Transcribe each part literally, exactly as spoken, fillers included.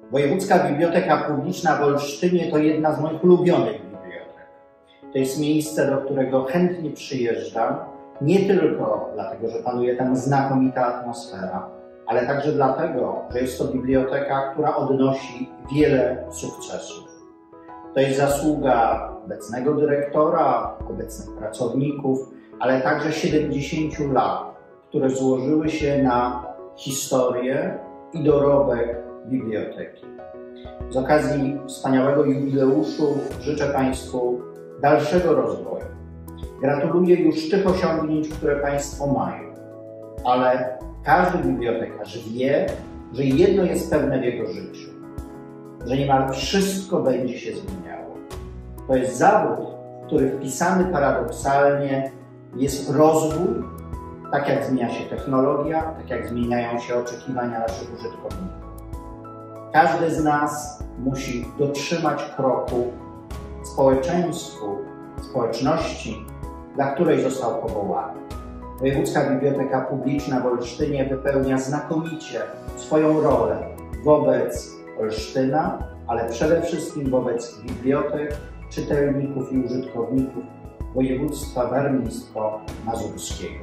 Wojewódzka Biblioteka Publiczna w Olsztynie to jedna z moich ulubionych bibliotek. To jest miejsce, do którego chętnie przyjeżdżam, nie tylko dlatego, że panuje tam znakomita atmosfera, ale także dlatego, że jest to biblioteka, która odnosi wiele sukcesów. To jest zasługa obecnego dyrektora, obecnych pracowników, ale także siedemdziesięciu lat, które złożyły się na historię i dorobek biblioteki. Z okazji wspaniałego jubileuszu życzę Państwu dalszego rozwoju. Gratuluję już tych osiągnięć, które Państwo mają, ale każdy bibliotekarz wie, że jedno jest pewne w jego życiu, że niemal wszystko będzie się zmieniało. To jest zawód, w który wpisany paradoksalnie jest rozwój, tak jak zmienia się technologia, tak jak zmieniają się oczekiwania naszych użytkowników. Każdy z nas musi dotrzymać kroku społeczeństwu, społeczności, dla której został powołany. Wojewódzka Biblioteka Publiczna w Olsztynie wypełnia znakomicie swoją rolę wobec Olsztyna, ale przede wszystkim wobec bibliotek, czytelników i użytkowników województwa warmińsko-mazurskiego.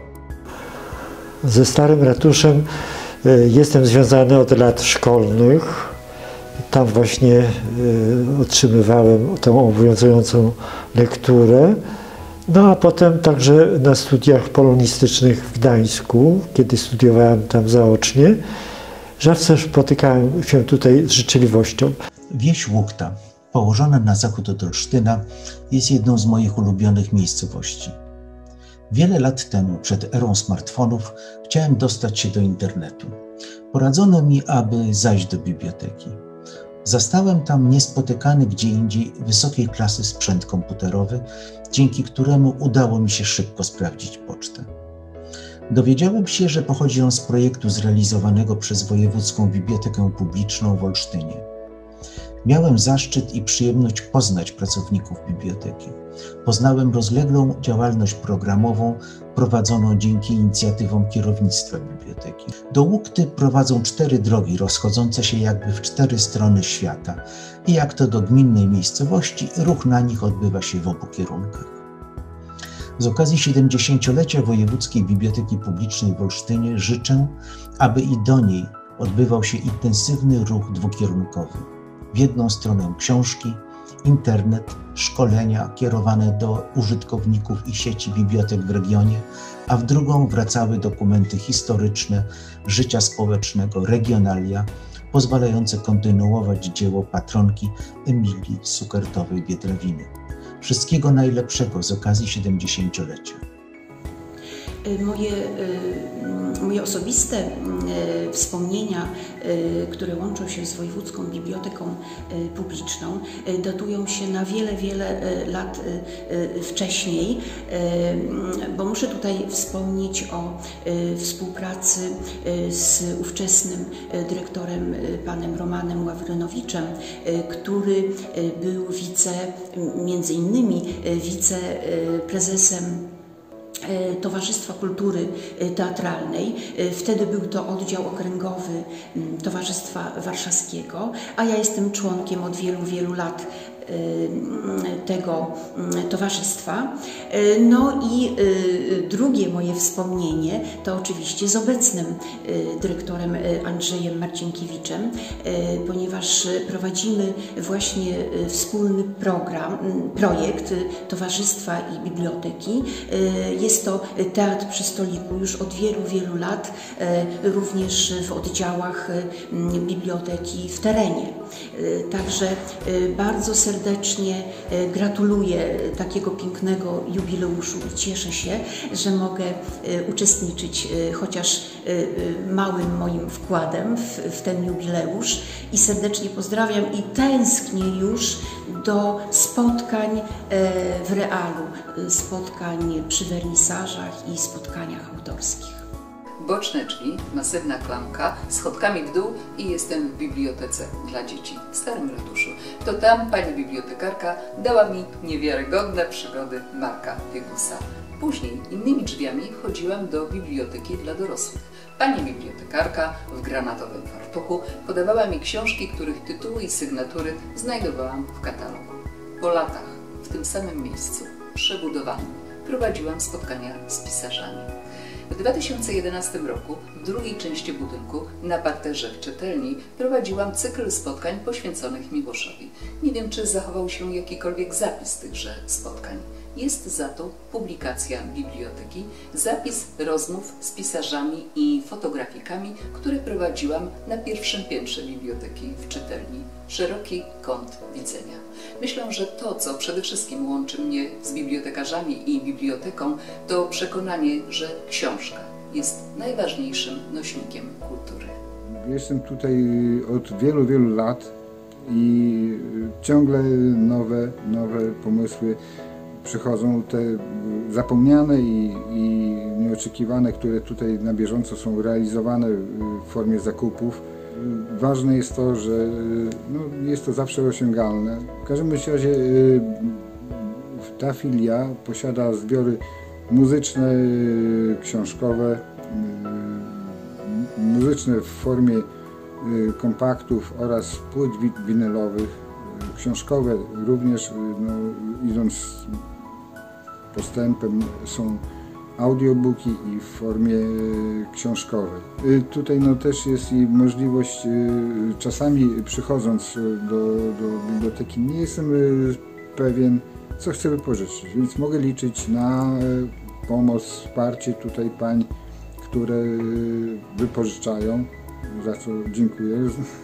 Ze Starym Ratuszem jestem związany od lat szkolnych. Tam właśnie otrzymywałem tą obowiązującą lekturę. No a potem także na studiach polonistycznych w Gdańsku, kiedy studiowałem tam zaocznie, zawsze spotykałem się tutaj z życzliwością. Wieś Łukta, położona na zachód od Olsztyna, jest jedną z moich ulubionych miejscowości. Wiele lat temu, przed erą smartfonów, chciałem dostać się do internetu. Poradzono mi, aby zajść do biblioteki. Zastałem tam niespotykany gdzie indziej wysokiej klasy sprzęt komputerowy, dzięki któremu udało mi się szybko sprawdzić pocztę. Dowiedziałem się, że pochodzi on z projektu zrealizowanego przez Wojewódzką Bibliotekę Publiczną w Olsztynie. Miałem zaszczyt i przyjemność poznać pracowników biblioteki. Poznałem rozległą działalność programową prowadzoną dzięki inicjatywom kierownictwa biblioteki. Do Łukty prowadzą cztery drogi rozchodzące się jakby w cztery strony świata i jak to do gminnej miejscowości, ruch na nich odbywa się w obu kierunkach. Z okazji siedemdziesięciolecia Wojewódzkiej Biblioteki Publicznej w Olsztynie życzę, aby i do niej odbywał się intensywny ruch dwukierunkowy. W jedną stronę książki, internet, szkolenia kierowane do użytkowników i sieci bibliotek w regionie, a w drugą wracały dokumenty historyczne, życia społecznego, regionalia, pozwalające kontynuować dzieło patronki Emilii Sukertowej-Biedrawiny. Wszystkiego najlepszego z okazji siedemdziesięciolecia. Moje, moje osobiste wspomnienia, które łączą się z Wojewódzką Biblioteką Publiczną, datują się na wiele, wiele lat wcześniej, bo muszę tutaj wspomnieć o współpracy z ówczesnym dyrektorem, panem Romanem Ławrynowiczem, który był wice, między innymi wiceprezesem Towarzystwa Kultury Teatralnej. Wtedy był to oddział okręgowy Towarzystwa Warszawskiego, a ja jestem członkiem od wielu, wielu lat tego towarzystwa. No i drugie moje wspomnienie to oczywiście z obecnym dyrektorem Andrzejem Marcinkiewiczem, ponieważ prowadzimy właśnie wspólny program, projekt Towarzystwa i Biblioteki. Jest to teatr przy stoliku już od wielu, wielu lat, również w oddziałach biblioteki w terenie. Także bardzo serdecznie gratuluję takiego pięknego jubileuszu i cieszę się, że mogę uczestniczyć chociaż małym moim wkładem w, w ten jubileusz i serdecznie pozdrawiam i tęsknię już do spotkań w realu, spotkań przy wernisażach i spotkaniach autorskich. Boczne drzwi, masywna klamka, schodkami w dół i jestem w bibliotece dla dzieci w Starym Ratuszu. To tam pani bibliotekarka dała mi niewiarygodne przygody Marka Piegusa. Później innymi drzwiami chodziłam do biblioteki dla dorosłych. Pani bibliotekarka w granatowym fartuchu podawała mi książki, których tytuły i sygnatury znajdowałam w katalogu. Po latach w tym samym miejscu, przebudowanym, prowadziłam spotkania z pisarzami. W dwa tysiące jedenastym roku w drugiej części budynku na parterze w czytelni prowadziłam cykl spotkań poświęconych Miłoszowi. Nie wiem, czy zachował się jakikolwiek zapis tychże spotkań. Jest za to publikacja biblioteki, zapis rozmów z pisarzami i fotografikami, które prowadziłam na pierwszym piętrze biblioteki w czytelni. Szeroki kąt widzenia. Myślę, że to, co przede wszystkim łączy mnie z bibliotekarzami i biblioteką, to przekonanie, że książka jest najważniejszym nośnikiem kultury. Jestem tutaj od wielu, wielu lat i ciągle nowe, nowe pomysły przychodzą, te zapomniane i, i nieoczekiwane, które tutaj na bieżąco są realizowane w formie zakupów. Ważne jest to, że no, jest to zawsze osiągalne. W każdym razie ta filia posiada zbiory muzyczne, książkowe, muzyczne w formie kompaktów oraz płyt winylowych, książkowe również, no, idąc postępem, są audiobooki i w formie książkowej. Tutaj no, też jest i możliwość, czasami przychodząc do, do biblioteki, nie jestem pewien, co chcę wypożyczyć, więc mogę liczyć na pomoc, wsparcie tutaj pań, które wypożyczają, za co dziękuję.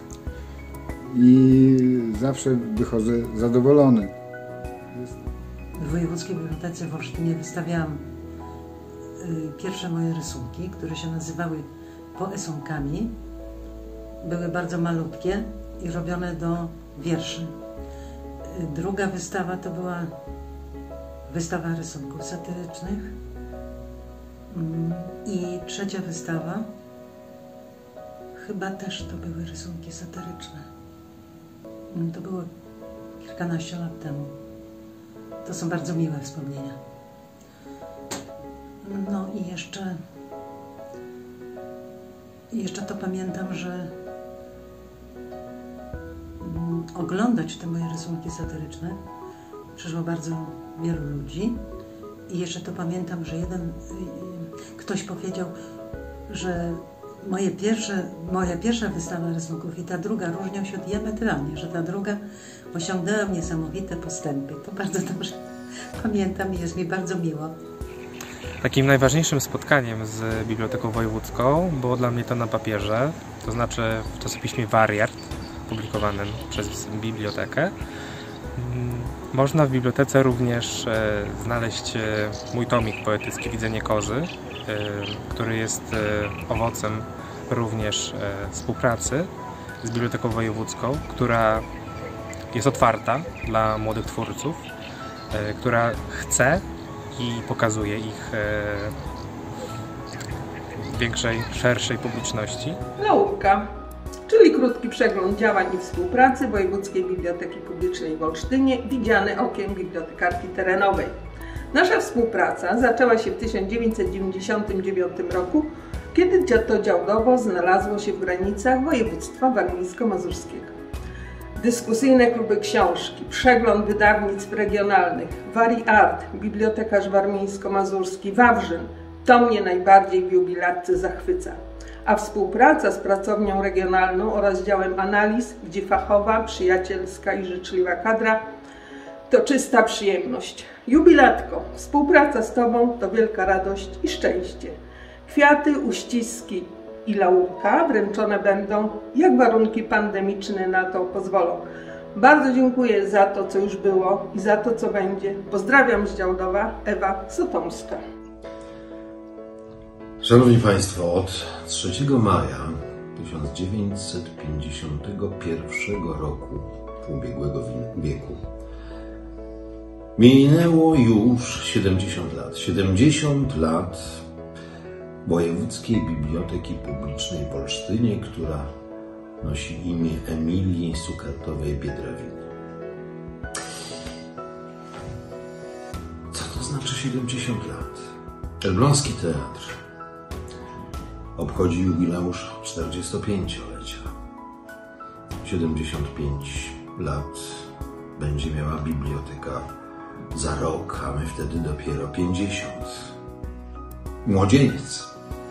I zawsze wychodzę zadowolony. W Wojewódzkiej Bibliotece w Olsztynie wystawiałam pierwsze moje rysunki, które się nazywały poesunkami. Były bardzo malutkie i robione do wierszy. Druga wystawa to była wystawa rysunków satyrycznych i trzecia wystawa chyba też to były rysunki satyryczne. To było kilkanaście lat temu. To są bardzo miłe wspomnienia. No i jeszcze, jeszcze to pamiętam, że oglądać te moje rysunki satyryczne przyszło bardzo wielu ludzi. I jeszcze to pamiętam, że jeden, ktoś powiedział, że moje pierwsze, moja pierwsza wystawa rysunków i ta druga różnią się diametralnie, że ta druga osiągnęła niesamowite postępy. To bardzo dobrze pamiętam i jest mi bardzo miło. Takim najważniejszym spotkaniem z Biblioteką Wojewódzką było dla mnie to na papierze, to znaczy w czasopiśmie Wariat, publikowanym przez bibliotekę. Można w bibliotece również znaleźć mój tomik poetycki Widzenie Kozy, który jest owocem również współpracy z Biblioteką Wojewódzką, która jest otwarta dla młodych twórców, która chce i pokazuje ich większej, szerszej publiczności. Laurka, czyli krótki przegląd działań i współpracy Wojewódzkiej Biblioteki Publicznej w Olsztynie, widziany okiem bibliotekarki terenowej. Nasza współpraca zaczęła się w tysiąc dziewięćset dziewięćdziesiątym dziewiątym roku, kiedy to działdowo znalazło się w granicach województwa warmińsko-mazurskiego. Dyskusyjne kluby książki, przegląd wydawnictw regionalnych, Wariart, bibliotekarz warmińsko-mazurski, Wawrzyn, to mnie najbardziej w jubilatce zachwyca. A współpraca z pracownią regionalną oraz działem analiz, gdzie fachowa, przyjacielska i życzliwa kadra, to czysta przyjemność. Jubilatko, współpraca z Tobą to wielka radość i szczęście. Kwiaty, uściski i laurka wręczone będą, jak warunki pandemiczne na to pozwolą. Bardzo dziękuję za to, co już było i za to, co będzie. Pozdrawiam z Działdowa, Ewa Sotomska. Szanowni Państwo, od trzeciego maja tysiąc dziewięćset pięćdziesiątego pierwszego roku ubiegłego wieku minęło już siedemdziesiąt lat. siedemdziesiąt lat Wojewódzkiej Biblioteki Publicznej w Olsztynie, która nosi imię Emilii Sukertowej-Biedrawiny. Co to znaczy? znaczy siedemdziesiąt lat. Elbląski Teatr obchodzi jubileusz czterdziestopięciolecia. siedemdziesiąt pięć lat będzie miała biblioteka za rok, a my wtedy dopiero pięćdziesiąt. Młodzieniec.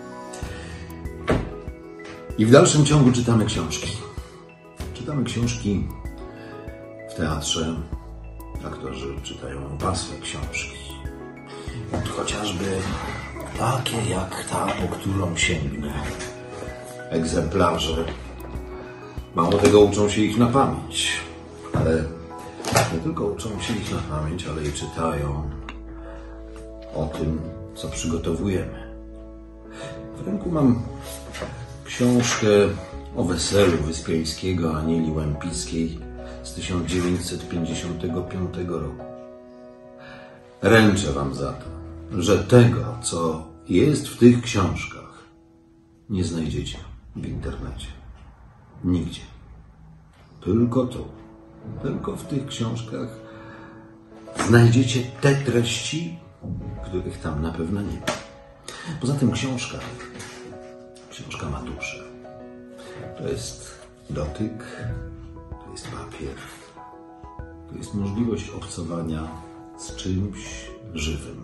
I w dalszym ciągu czytamy książki. Czytamy książki w teatrze. Aktorzy czytają pasłe książki. Chociażby takie jak ta, po którą sięgnę. Egzemplarze. Mało tego, uczą się ich na pamięć. Ale nie tylko uczą się ich na pamięć, ale i czytają o tym, co przygotowujemy. W ręku mam książkę o weselu Wyspiańskiego Anieli Łempickiej z tysiąc dziewięćset pięćdziesiątego piątego roku. Ręczę wam za to, że tego, co jest w tych książkach, nie znajdziecie w internecie. Nigdzie. Tylko tu. Tylko w tych książkach znajdziecie te treści, których tam na pewno nie ma. Poza tym książka, książka ma duszę. To jest dotyk, to jest papier, to jest możliwość obcowania z czymś żywym,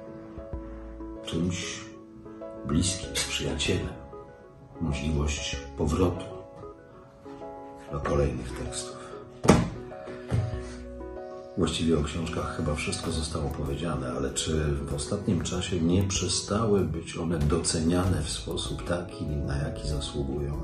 czymś bliskim, z przyjacielem. Możliwość powrotu do kolejnych tekstów. Właściwie o książkach chyba wszystko zostało powiedziane, ale czy w ostatnim czasie nie przestały być one doceniane w sposób taki, na jaki zasługują?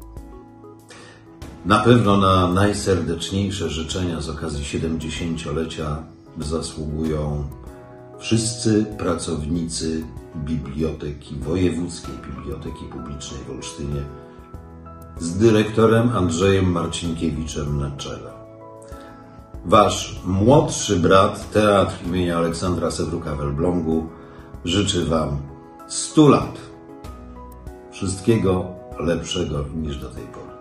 Na pewno na najserdeczniejsze życzenia z okazji siedemdziesięciolecia zasługują wszyscy pracownicy Biblioteki, Wojewódzkiej Biblioteki Publicznej w Olsztynie z dyrektorem Andrzejem Marcinkiewiczem na czele. Wasz młodszy brat, Teatr imienia Aleksandra Sewruka w Elblągu, życzy wam stu lat. Wszystkiego lepszego niż do tej pory.